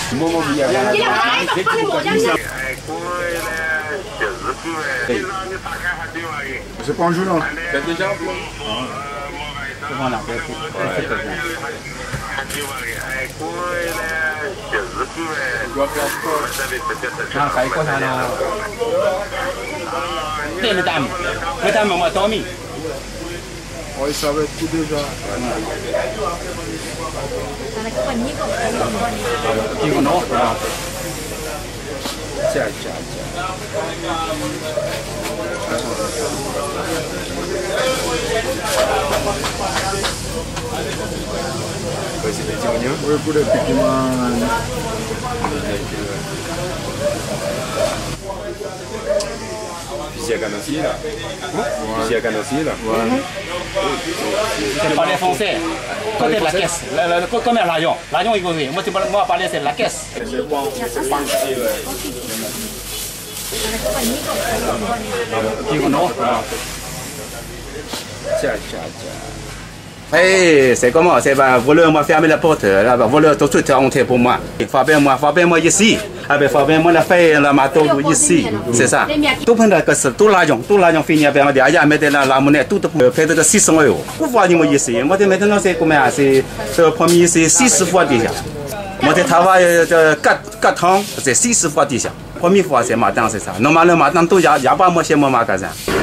C'est pas un jeu, non? Oh, il savait tout déjà. Oui, pour les petits man. C'est pas les Français. Côté de la caisse. Comme l'avion. L'avion, il veut. Moi, parler, c'est la caisse. Hey, c'est comment? C'est un voleur m'a fermé la porte. Un voleur tout de suite est rentré pour moi. Fabien-moi ici. Fabien-moi l'a fait la mato ici. C'est ça. Tout l'argent fini avec moi. Il y a maintenant la monnaie, tout fait de 600 €. Pourquoi moi ici? Moi maintenant c'est combien? C'est le premier, c'est 6 fois déjà. Moi je travaille 4 ans, c'est 6 fois déjà. Première fois c'est matin, c'est ça. Normalement maintenant tout il y a pas moi chez mon magasin.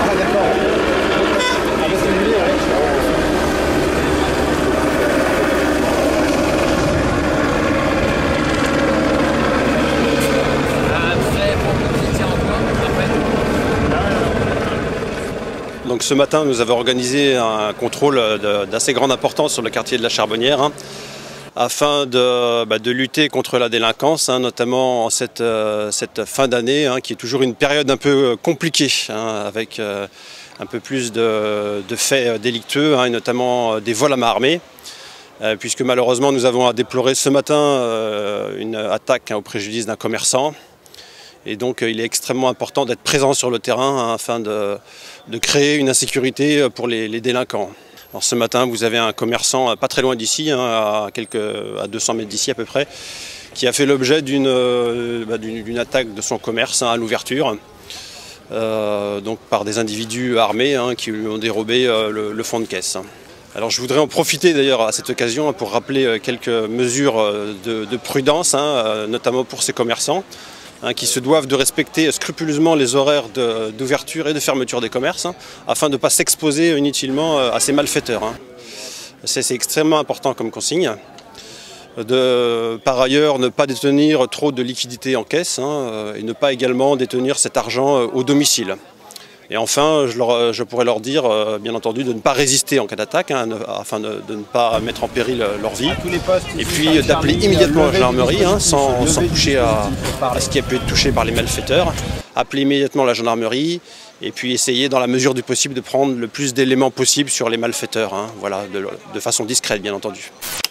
Donc ce matin, nous avons organisé un contrôle d'assez grande importance sur le quartier de la Charbonnière, afin de lutter contre la délinquance, notamment en cette fin d'année, qui est toujours une période un peu compliquée, avec un peu plus de faits délictueux, et notamment des vols à main armée, puisque malheureusement nous avons à déplorer ce matin une attaque au préjudice d'un commerçant. Et donc il est extrêmement important d'être présent sur le terrain afin de créer une insécurité pour les délinquants. Alors ce matin, vous avez un commerçant pas très loin d'ici, à 200 mètres d'ici à peu près, qui a fait l'objet d'une attaque de son commerce à l'ouverture, donc par des individus armés qui lui ont dérobé le fond de caisse. Alors je voudrais en profiter d'ailleurs à cette occasion pour rappeler quelques mesures de prudence, notamment pour ces commerçants, qui se doivent de respecter scrupuleusement les horaires d'ouverture et de fermeture des commerces, afin de ne pas s'exposer inutilement à ces malfaiteurs. C'est extrêmement important comme consigne. Par ailleurs, ne pas détenir trop de liquidités en caisse, et ne pas également détenir cet argent au domicile. Et enfin, je pourrais leur dire, bien entendu, de ne pas résister en cas d'attaque, afin de ne pas mettre en péril leur vie. Et puis d'appeler immédiatement la gendarmerie, sans toucher à ce qui a pu être touché par les malfaiteurs. Appeler immédiatement la gendarmerie et puis essayer, dans la mesure du possible, de prendre le plus d'éléments possible sur les malfaiteurs, voilà, de façon discrète, bien entendu.